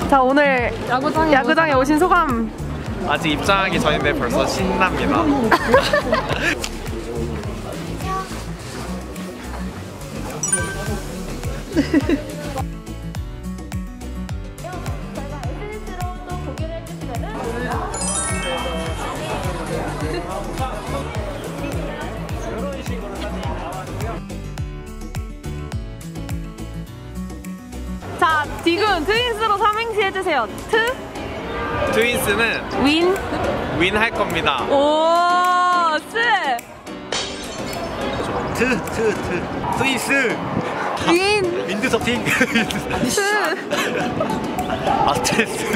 자, 오늘 야구장에 오신 소감. 아직 입장하기 전인데 벌써 신납니다. 자, 지금 트윈스로 삼행시 해주세요. 트윈스는 윈 할 겁니다. 오, 트윈스 윈드서핑 아스트레스.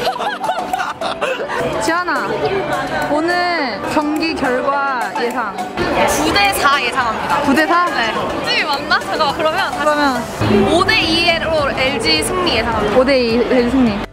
지연아, 오늘 경기 결과 예상 9대4 예상합니다. 9대4? 네. 팀이 맞나? 잠깐만, 그러면 5대2로 LG 승리 예상합니다. 5대2 승리.